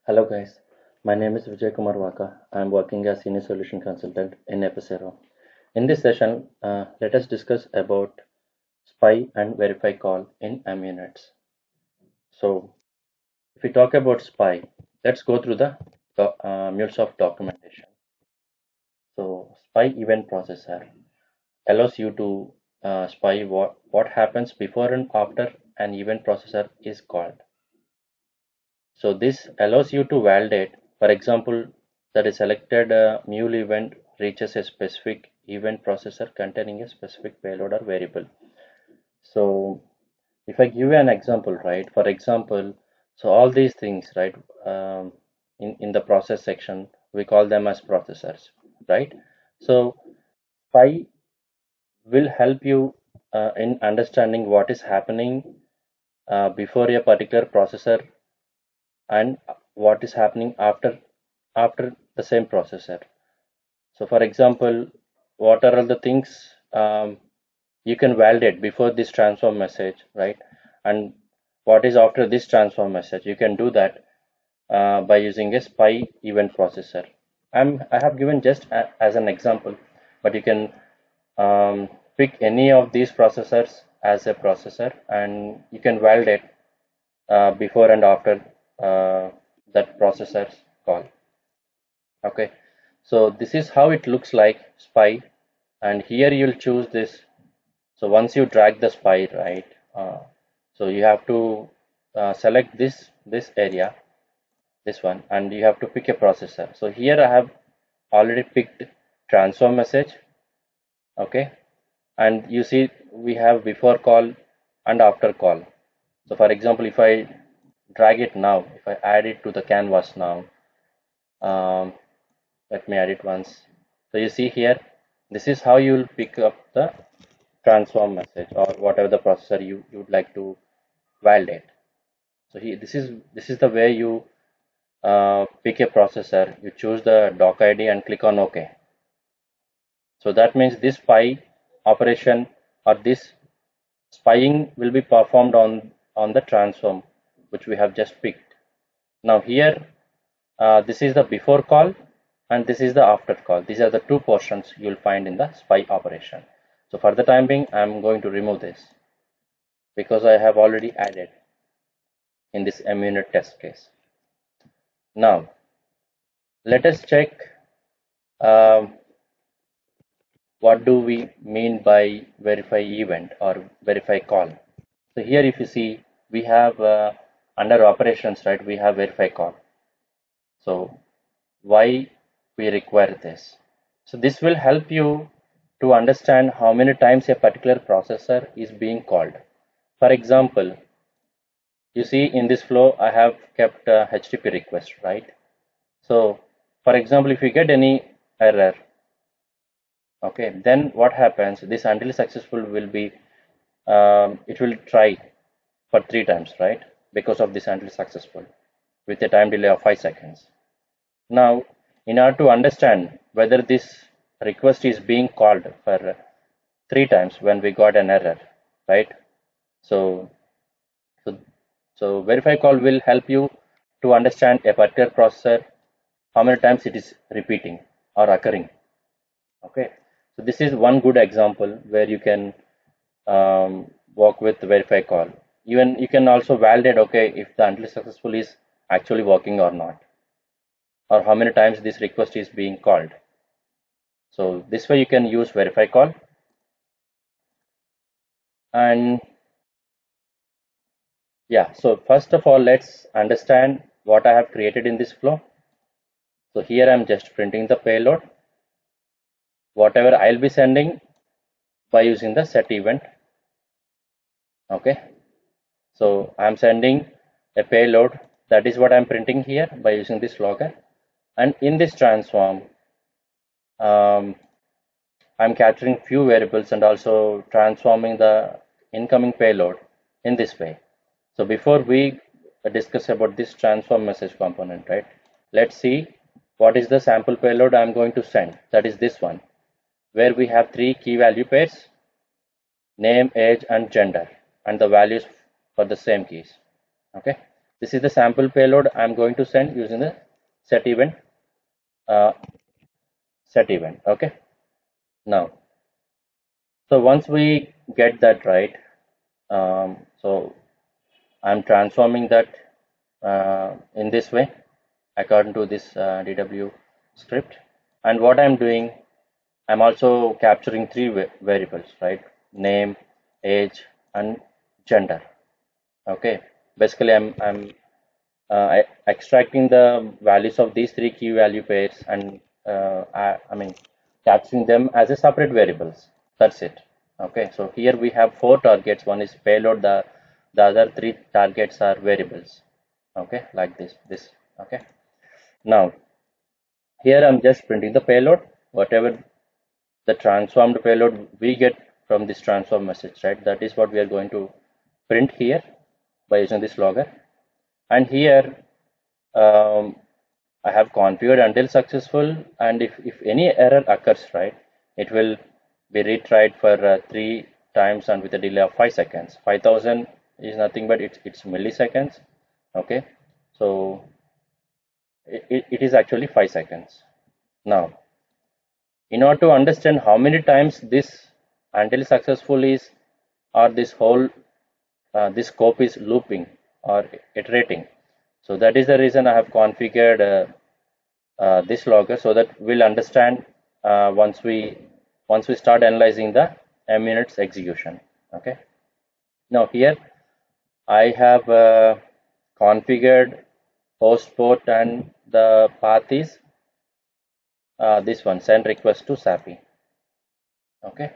Hello guys, my name is Vijay Kumar Waka. I am working as Senior Solution Consultant in Epicero. In this session, let us discuss about spy and verify call in MUnits. So, if we talk about spy, let's go through the MuleSoft documentation. So, spy event processor allows you to spy what happens before and after an event processor is called. So this allows you to validate, for example, that a selected mule event reaches a specific event processor containing a specific payload or variable. So if I give you an example, right, for example, so all these things, right, in the process section, we call them as processors, right? So Py will help you in understanding what is happening before a particular processor and what is happening after the same processor. So for example, what are all the things you can validate before this transform message, right? And what is after this transform message? You can do that by using a spy event processor. I have given just as an example, but you can pick any of these processors as a processor, and you can validate before and after uh, that processor's call. Okay, so this is how it looks like spy, and here you'll choose this. So once you drag the spy, right, so you have to select this area, this one, and you have to pick a processor. So here I have already picked transform message. Okay, and you see we have before call and after call. So for example, if I drag it now, if I add it to the canvas now, um, let me add it once. So you see here, this is how you will pick up the transform message or whatever the processor you would like to validate. So here, this is the way you pick a processor. You choose the doc ID and click on OK. So that means this spy operation or this spying will be performed on the transform which we have just picked. Now here, this is the before call and this is the after call. These are the two portions you will find in the spy operation. So for the time being, I am going to remove this because I have already added in this MUnit test case. Now let us check um, what do we mean by verify event or verify call. So here if you see, we have under operations, right, we have verify call. So why we require this? So this will help you to understand how many times a particular processor is being called. For example, you see in this flow I have kept a HTTP request, right? So for example, if you get any error, okay, then what happens? This until successful will be it will try for 3 times, right? Because of this until successful with a time delay of 5 seconds. Now, in order to understand whether this request is being called for 3 times when we got an error, right? So, so, so verify call will help you to understand a particular processor, how many times it is repeating or occurring. Okay, so this is one good example where you can work with verify call. Even you can also validate, okay, if the until successful is actually working or not, or how many times this request is being called. So this way you can use verify call. And yeah, so first of all, let's understand what I have created in this flow. So here I'm just printing the payload, whatever I'll be sending by using the set event. Okay, so I'm sending a payload, that is what I'm printing here by using this logger. And in this transform, um, I'm capturing few variables and also transforming the incoming payload in this way. So before we discuss about this transform message component, right, let's see what is the sample payload I'm going to send. That is this one, where we have 3 key value pairs, name, age, and gender, and the values for the same keys. Okay, This is the sample payload I'm going to send using the set event. Uh, Set event. Okay. Now, so once we get that right, so I'm transforming that in this way according to this DW script. And what I'm doing, I'm also capturing three variables, right? Name, age, and gender. Okay. Basically, extracting the values of these three key value pairs and I mean capturing them as a separate variables. That's it. Okay. So here we have four targets. One is payload. The other three targets are variables. Okay, like this. Okay. Now here I'm just printing the payload. Whatever the transformed payload we get from this transform message, right? That is what we are going to print here by using this logger. And here I have configured until successful, and if any error occurs, right, it will be retried for 3 times and with a delay of 5 seconds. 5000 is nothing but it's milliseconds. Okay, so it is actually 5 seconds. Now, in order to understand how many times this until successful is, or this whole this scope is looping or iterating, so that is the reason I have configured this logger, so that we'll understand once we start analyzing the munits execution. Okay. Now here I have configured host port, and the path is this one, send request to SAPI. Okay.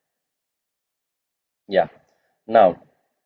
Yeah. Now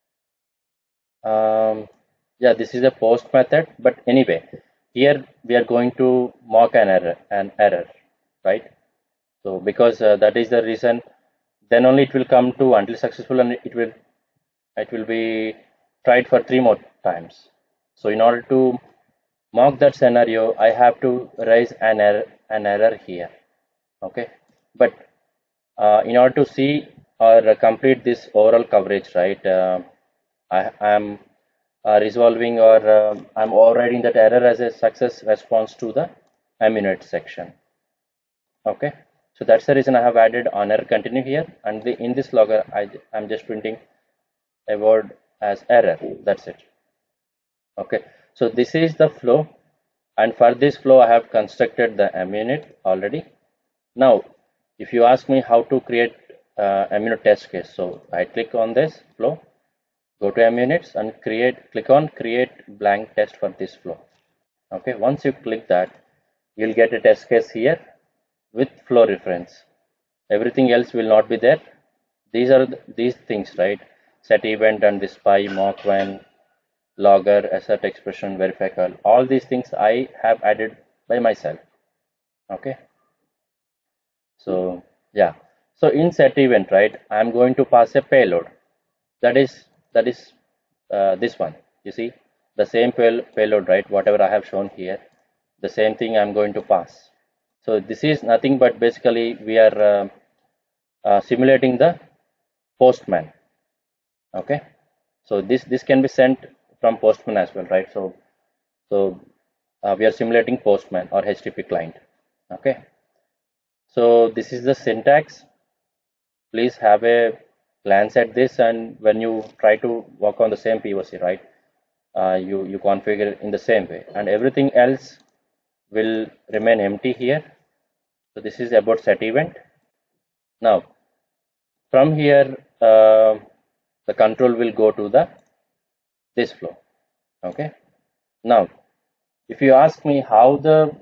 yeah, this is a post method, but anyway, here we are going to mock an error, right? So because that is the reason, then only it will come to until successful, and it will be tried for 3 more times. So in order to mock that scenario, I have to raise an error here. Okay, but in order to see or complete this overall coverage, right? I am resolving or I'm overriding that error as a success response to the munit section. Okay, so that's the reason I have added on error continue here, and in this logger I'm just printing a word as error. That's it. Okay, so this is the flow, and for this flow I have constructed the munit already. Now if you ask me how to create a munit test case, so I click on this flow, go to munits and click on create blank test for this flow. Okay, once you click that, you'll get a test case here with flow reference. Everything else will not be there. These are these things, right? Set event and the SPI, mock when, logger, assert expression, verify call. All these things I have added by myself. Okay. So yeah. So in set event, right, I'm going to pass a payload. That is this one. You see the same payload, right? Whatever I have shown here, the same thing I'm going to pass. So this is nothing but basically we are simulating the postman. Okay, so this can be sent from postman as well, right? So we are simulating postman or HTTP client. Okay, so this is the syntax. Please have a glance at this, and when you try to work on the same POC, right, you configure in the same way, and everything else will remain empty here. So this is about set event. Now from here the control will go to this flow. Okay, now if you ask me how the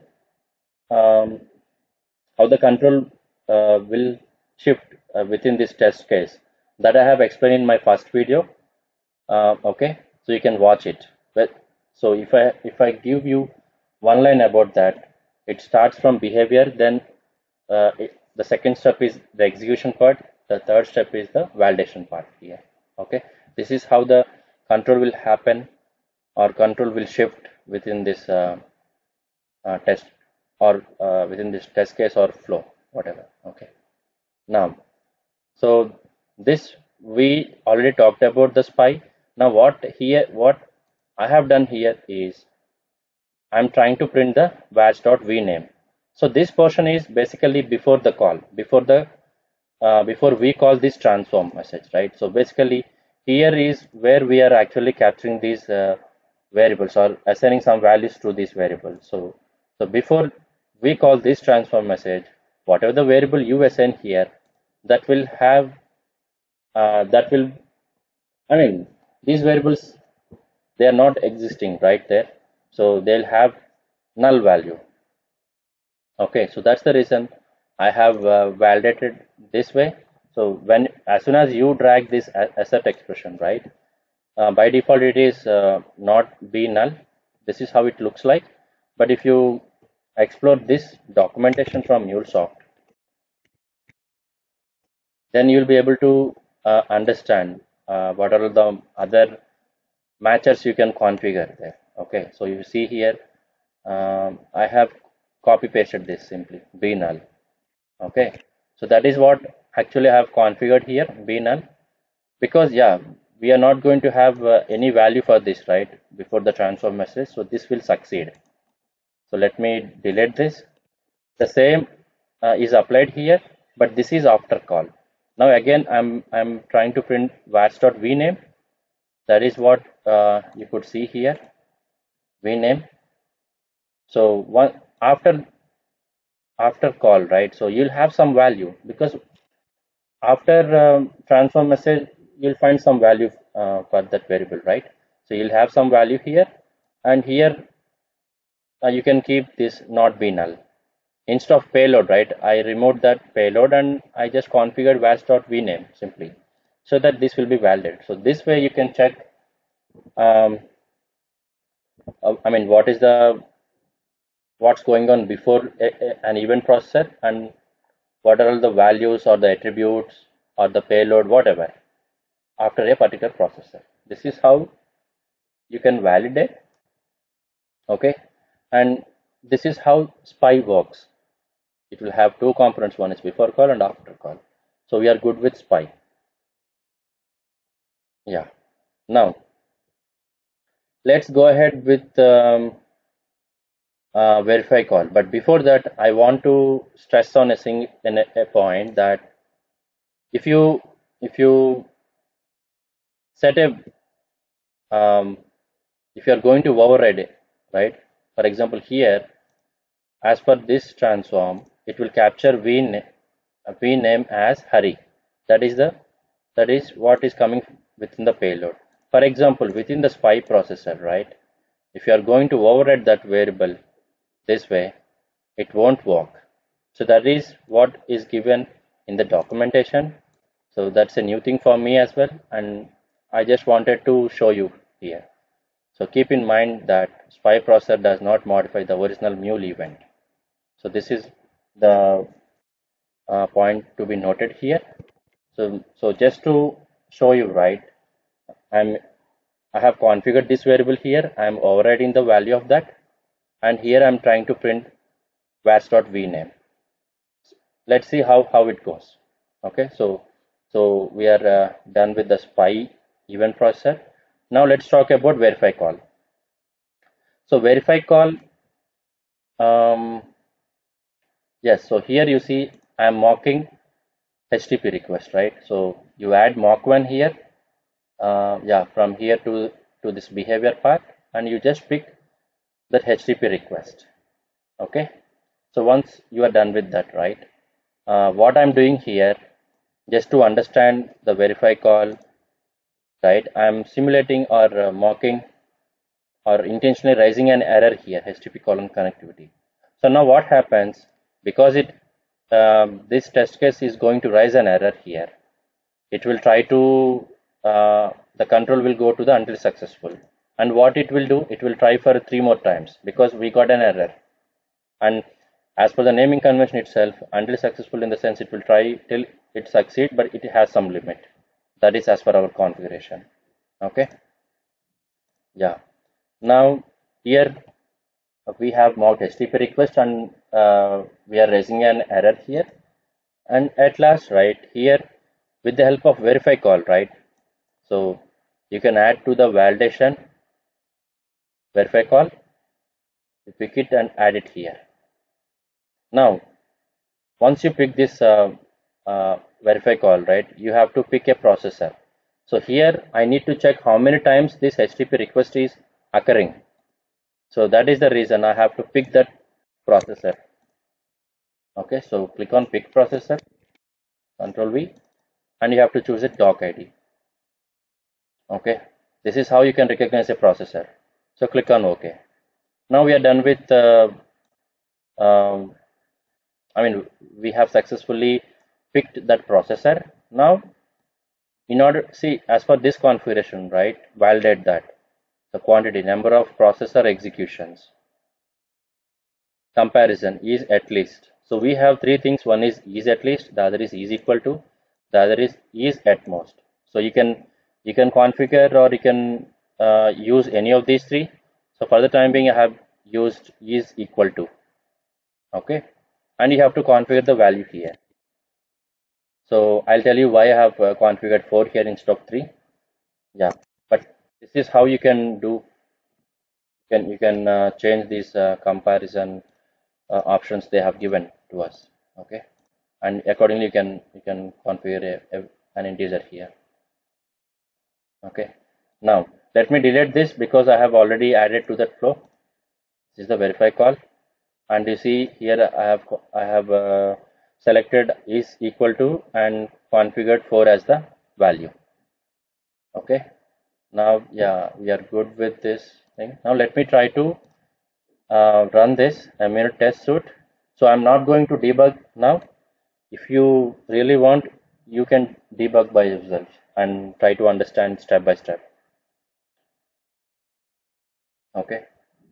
control will shift within this test case, that I have explained in my first video. Okay, so you can watch it. But so if I give you one line about that, it starts from behavior, then the second step is the execution part, the third step is the validation part here. Okay, this is how the control will happen or control will shift within this test or within this test case or flow, whatever. Okay, now so this we already talked about the SPI. Now what I have done here is I'm trying to print the batch.vname. So this portion is basically before the call, before we call this transform message, right? So basically here is where we are actually capturing these variables or assigning some values to these variables. So before we call this transform message, whatever the variable you assign here, that will have that will I mean these variables, they are not existing right there, so they'll have null value. Okay, so that's the reason I have validated this way. So when as soon as you drag this assert expression, right, by default it is not be null. This is how it looks like. But if you explore this documentation from MuleSoft, then you'll be able to understand what are the other matchers you can configure there. Okay, so you see here, I have copy pasted this simply be null. Okay, so that is what actually I have configured here, be null, because yeah, we are not going to have any value for this, right, before the transform message. So this will succeed. So let me delete this. The same is applied here, but this is after call. Now again, I'm trying to print vars.vname. That is what you could see here, vname. So one after call, right? So you'll have some value because after transform message, you'll find some value for that variable, right? So you'll have some value here, and here you can keep this not be null. Instead of payload, right, I removed that payload and I just configured vars.vname simply, so that this will be valid. So this way you can check um, I mean what's going on before an event processor, and what are all the values or the attributes or the payload, whatever, after a particular processor. This is how you can validate. Okay, and this is how SPY works. It will have two components, one is before call and after call. So we are good with SPY. Yeah, now let's go ahead with verify call. But before that, I want to stress on a point that if you set a if you are going to override it, right? For example, here, as per this transform, it will capture v name as Hari. That is what is coming within the payload. For example, within the SPY processor, right? If you are going to override that variable this way, it won't work. So that is what is given in the documentation. So that's a new thing for me as well, and I just wanted to show you here. So keep in mind that SPY processor does not modify the original mule event. So this is the point to be noted here. So just to show you, right, I have configured this variable here. I'm overriding the value of that, and here I'm trying to print vars.vname. Let's see how it goes. Okay, so we are done with the SPY event processor. Now let's talk about verify call. So verify call, yes, so here you see I'm mocking HTTP request, right? So you add mock one here, yeah, from here to this behavior part, and you just pick that HTTP request. Okay, so once you are done with that, right, what I'm doing here, just to understand the verify call, right, I'm simulating or mocking or intentionally raising an error here, HTTP colon connectivity. So now what happens, because this test case is going to raise an error here, it will try to the control will go to the until successful, and what it will do, it will try for 3 more times because we got an error. And as per the naming convention itself, until successful in the sense it will try till it succeed, but it has some limit. That is as per our configuration. Okay, yeah. Now here we have mocked HTTP request, and we are raising an error here, and at last, right, here with the help of verify call, right, so you can add to the validation verify call, you pick it and add it here. Now once you pick this verify call, right, you have to pick a processor. So here I need to check how many times this HTTP request is occurring. So that is the reason I have to pick that processor. Okay, so click on pick processor, Control V, and you have to choose a doc ID. Okay, this is how you can recognize a processor. So click on OK. Now we are done with we have successfully picked that processor. Now in order, see, as per this configuration, right, validate that the quantity, number of processor executions, comparison is at least. So we have three things. One is at least, the other is equal to, the other is at most. So you can configure, or you can use any of these three. So for the time being I have used is equal to. Okay, and you have to configure the value here. So I'll tell you why I have configured 4 here instead of 3. Yeah, but this is how you can do. You can change these comparison options they have given to us. Okay, and accordingly you can configure an integer here. Okay, now let me delete this because I have already added to that flow. This is the verify call, and you see here I have selected is equal to and configured 4 as the value. Okay, now yeah, we are good with this thing. Now let me try to run this MUnit test suite. So I'm not going to debug now. If you really want, you can debug by yourself and try to understand step by step. Okay,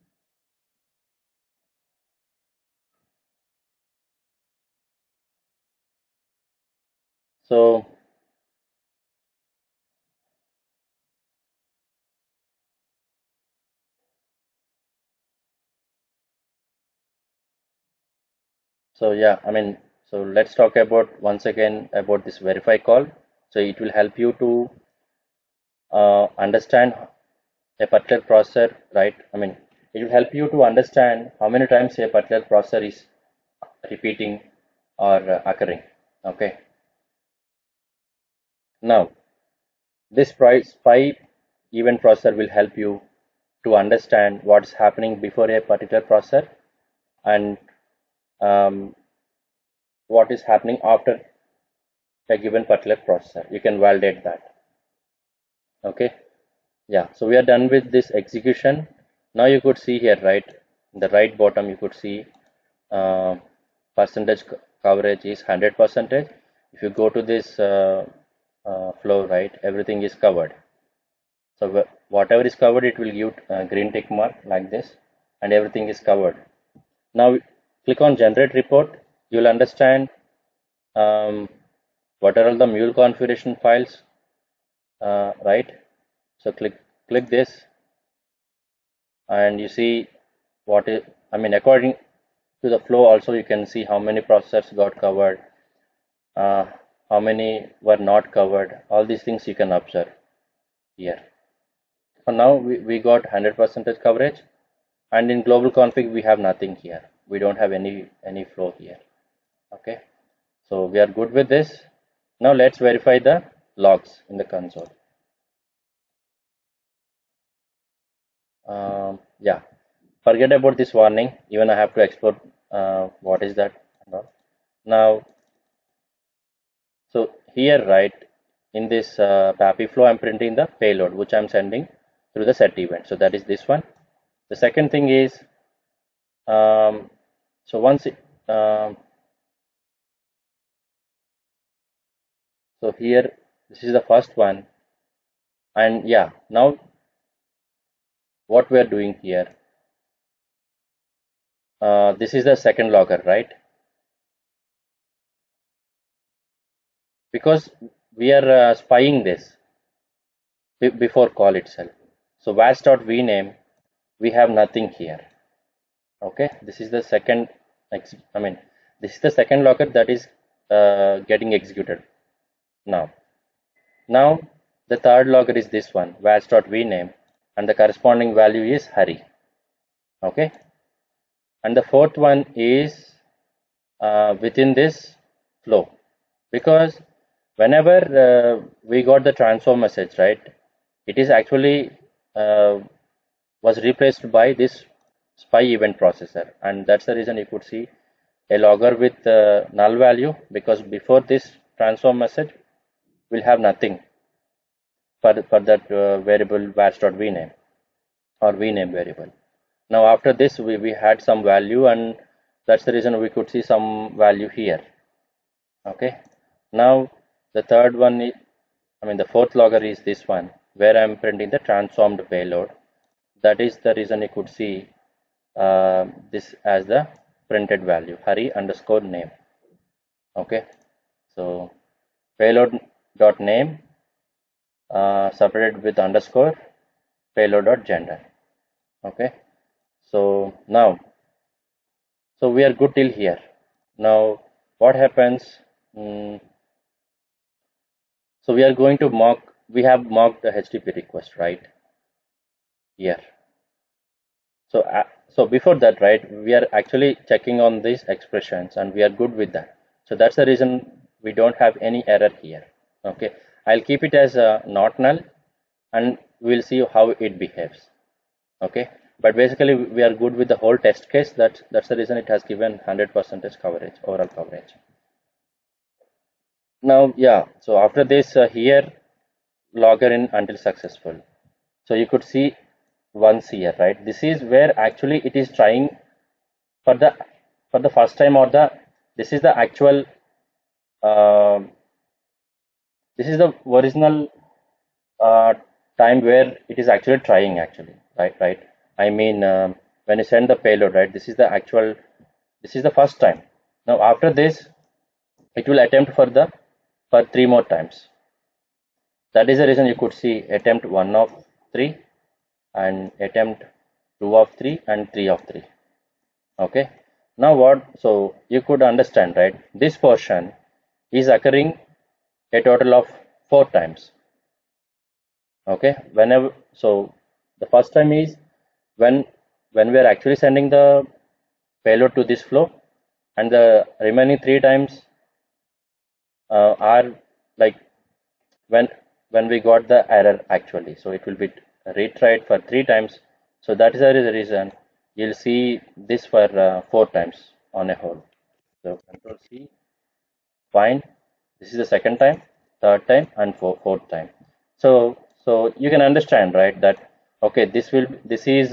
so yeah, so let's talk about once again about this verify call. So it will help you to understand a particular processor, right? It will help you to understand how many times a particular processor is repeating or occurring. Okay, now this SPY event processor will help you to understand what's happening before a particular processor and what is happening after a given particular processor. You can validate that. Okay, yeah, so we are done with this execution. Now you could see here, right, in the right bottom you could see uh, percentage coverage is 100%. If you go to this flow, right, everything is covered. So whatever is covered, it will give green tick mark like this, and everything is covered. Now click on generate report. You will understand what are all the mule configuration files, right? So click this, and you see what is. According to the flow, also you can see how many processors got covered, how many were not covered. All these things you can observe here. So now we got 100% coverage, and in global config we have nothing here. We don't have any flow here. Okay, so we are good with this. Now let's verify the logs in the console. Yeah, forget about this warning. Even I have to explore what is that. Now, so here, right, in this PAPI flow, I'm printing the payload which I'm sending through the set event. So that is this one. The second thing is, so once it, so here this is the first one, and yeah, now what we are doing here, this is the second logger, right? Because we are spying this before call itself. So watch.vname, we have nothing here. Okay, this is the second, this is the second logger that is getting executed now. Now the third logger is this one, watch.vname, and the corresponding value is Hari. Okay, and the fourth one is within this flow, because whenever we got the transform message, right, it is actually was replaced by this spy event processor, and that's the reason you could see a logger with null value, because before this transform message will have nothing for that variable vars.vname or vname variable. Now after this we had some value, and that's the reason we could see some value here. Okay, now the third one is, I mean the fourth logger is this one where I'm printing the transformed payload. That is the reason you could see this as the printed value, Hari underscore name. Okay, so payload dot name separated with underscore payload dot gender. Okay, so now, so we are good till here. Now what happens? So we are going to mock, we have mocked the HTTP request right here. So so before that, right, we are actually checking on these expressions and we are good with that. So that's the reason we don't have any error here. Okay, I'll keep it as not null and we'll see how it behaves. Okay, but basically we are good with the whole test case. That's the reason it has given 100% coverage, overall coverage. Now yeah, so after this here logger in until successful. So you could see once here, right, this is where actually it is trying for the first time, or the this is the actual this is the original uh, time where it is actually trying actually, right. I mean when you send the payload, right, this is the actual, this is the first time. Now after this it will attempt for three more times. That is the reason you could see attempt 1 of 3 and attempt 2 of 3 and 3 of 3. Okay, now what, so you could understand, right, this portion is occurring a total of 4 times. Okay, whenever, so the first time is when we are actually sending the payload to this flow, and the remaining 3 times are like when we got the error actually. So it will be retried for 3 times. So that is the reason you'll see this for 4 times on a whole. So control C, find, this is the second time, third time, and fourth time. So you can understand, right, that okay, this is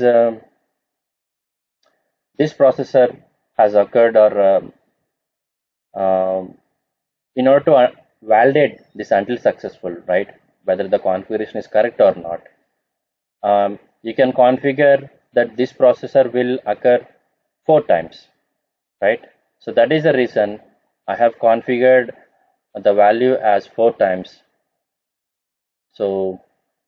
this processor has occurred, or in order to validate this until successful, right, whether the configuration is correct or not, you can configure that this processor will occur 4 times, right. So that is the reason I have configured the value as 4 times. So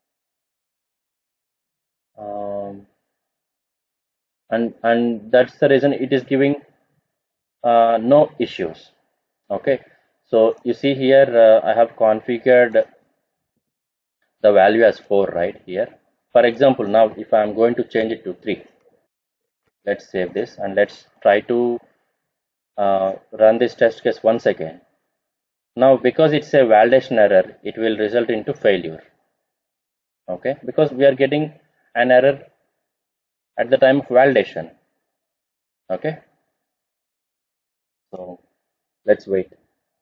and that's the reason it is giving no issues. Okay, so you see here I have configured the value as 4 right here. For example, now if I'm going to change it to 3, let's save this and let's try to run this test case once again. Now because it's a validation error, it will result into failure. Okay, because we are getting an error at the time of validation. Okay, so let's wait.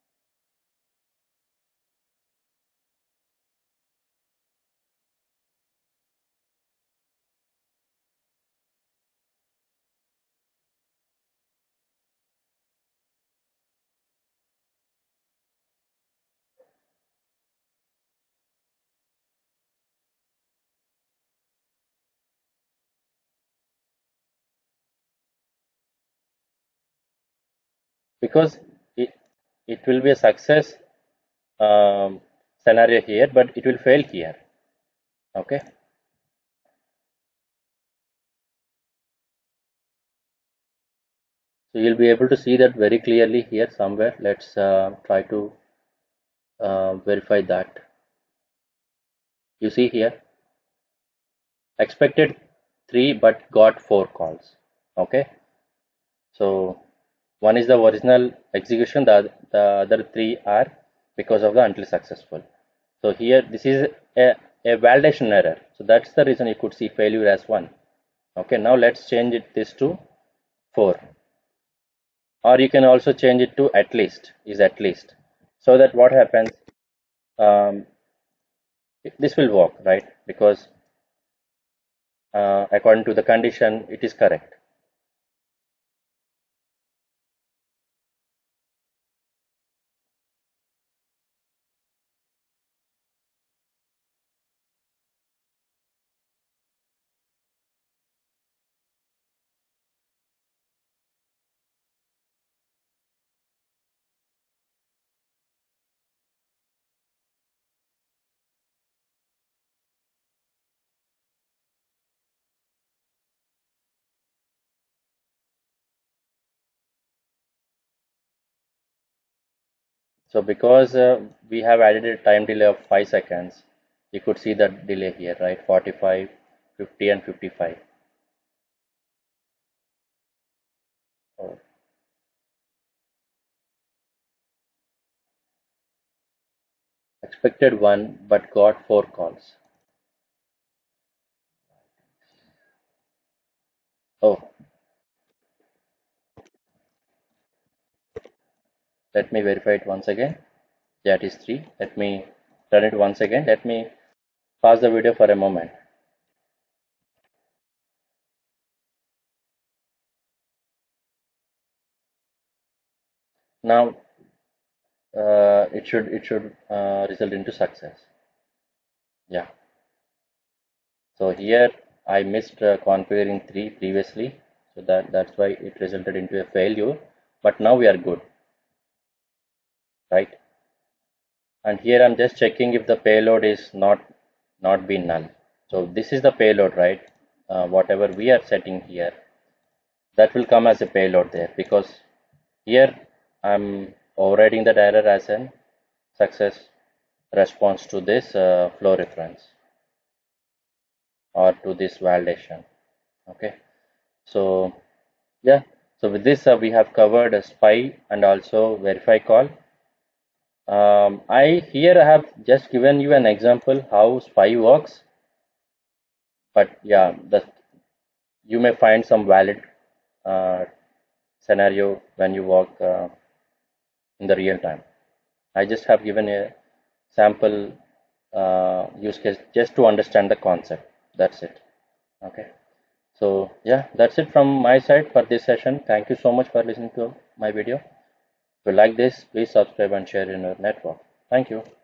Because it, it will be a success scenario here, but it will fail here. Okay, so you'll be able to see that very clearly here somewhere. Let's try to verify that. You see here expected 3 but got 4 calls. Okay, so one is the original execution, the other 3 are because of the until successful. So here this is a validation error, so that's the reason you could see failure as 1. Okay, now let's change this to 4, or you can also change it to at least, is at least, so that what happens, um, this will work, right? Because according to the condition it is correct. So because we have added a time delay of 5 seconds, you could see the delay here, right? 45, 50 and 55. Oh, expected 1 but got 4 calls. Oh, let me verify it once again. That is 3. Let me run it once again. Let me pause the video for a moment. Now it should result into success. Yeah. So here I missed configuring 3 previously, so that's why it resulted into a failure. But now we are good, right? And here I'm just checking if the payload is not be null. So this is the payload, right? Whatever we are setting here, that will come as a payload there, because here I'm overriding that error as an success response to this flow reference or to this validation. Okay, so yeah, so with this we have covered a spy and also verify call. I here have just given you an example how spy works, but yeah, you may find some valid uh, scenario when you work in the real time. I just have given a sample use case just to understand the concept. That's it. Okay. So yeah, that's it from my side for this session. Thank you so much for listening to my video. If you like this, please subscribe and share in your network. Thank you.